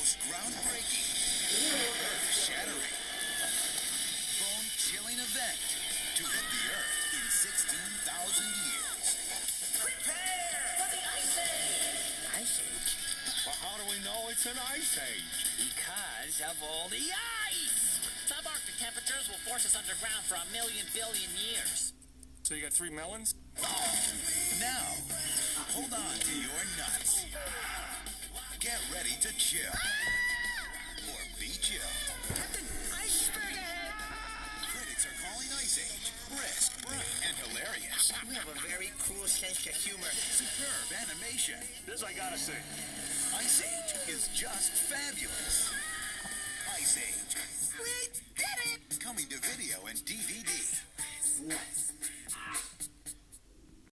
most groundbreaking, earth-shattering, bone-chilling event to hit the Earth in 16,000 years. Prepare for the Ice Age! Ice Age? Well, how do we know it's an ice age? Because of all the ice! Subarctic temperatures will force us underground for 1 million billion years. So you got 3 melons? Now, hold on to your nuts. Get ready to chill. Or be chill. Captain, iceberg ahead! Critics are calling Ice Age brisk, bright, and hilarious. We have a very cool sense of humor. Superb animation. This I gotta see. Ice Age is just fabulous. Ice Age. We did it! Coming to video and DVD.